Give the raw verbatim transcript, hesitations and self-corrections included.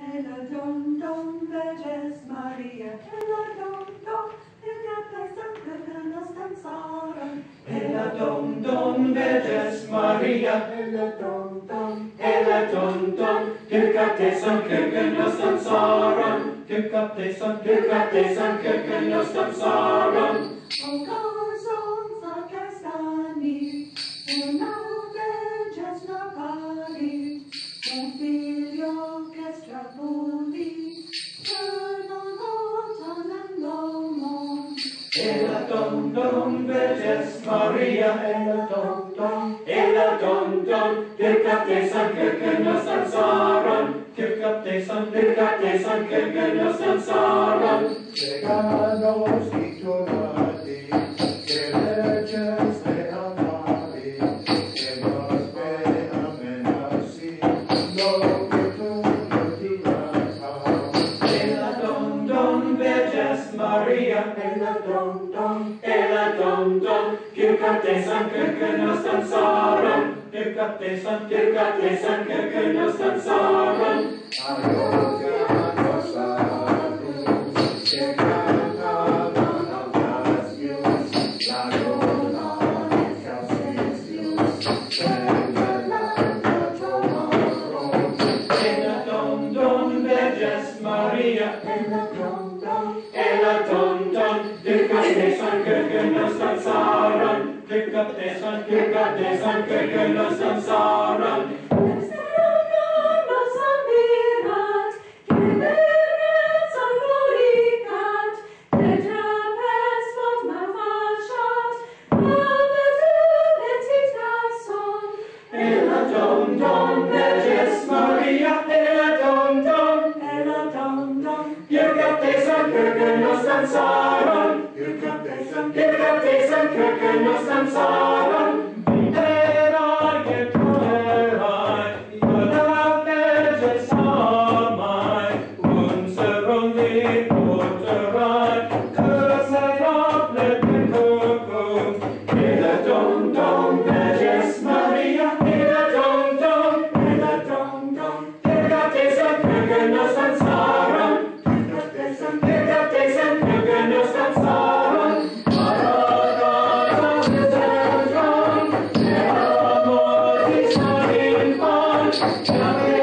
Ella dom dom Verges Maria, ella dom dom, Ella Sancta nos danzaron. Ella dom dom Verges Maria, Ella dom dom, ella dom dom, Kyrkate som kyrkan nos dansaron. Kyrkate som, kyrkate som kyrkan nos dansaron. O gazons orchestrani, una Verges Napari, un figlio orchestra puli, per non l'uomo. Ella dom dom Verges Maria, ella dom dom, ella dom dom, Kyrkate som kyrkan nos dansaron. Kyrkate som, kyrkate som kyrkan nos dansaron. Regalos titulati, que Verges te amari, que nos veamen así, lo que tú no dirás. Ella dom dom Verges Maria, Ella dom dom, ella dom dom, Kyrkate som kyrkan nos dansaron. Kyrkate som, kyrkate som kyrkan nos dansaron. Adiós, adiós, que cantaban al Dios, la luna ejercicios, la tomorrow. Ella dom dom Verges Maria, ella dom dom, ella dom dom, Kyrkate som kyrkan nos dansaron. Kyrkate som, kyrkate som kyrkan nos dansaron. nos admirat, que Verges han glorificat, que trapez mot malfachat, ave tu petitas son. Ella dom dom Verges Maria, ella dom dom, Ella dom dom, Kyrkate som kyrkan nos dansaron. Kyrkate som, Kyrkate som kyrkan nos dansaron. Erai et erai, alla Verges amai, unserum vipoterai, cursat oblet in cucum. Ella dom dom Verges Maria, ella dom dom, ella dom dom, Kyrkate som kyrkan nos dansaron. Kyrkate som, Kyrkate som kyrkan nos dansaron. Maranatha, Viserjon, Ea mortis in pan,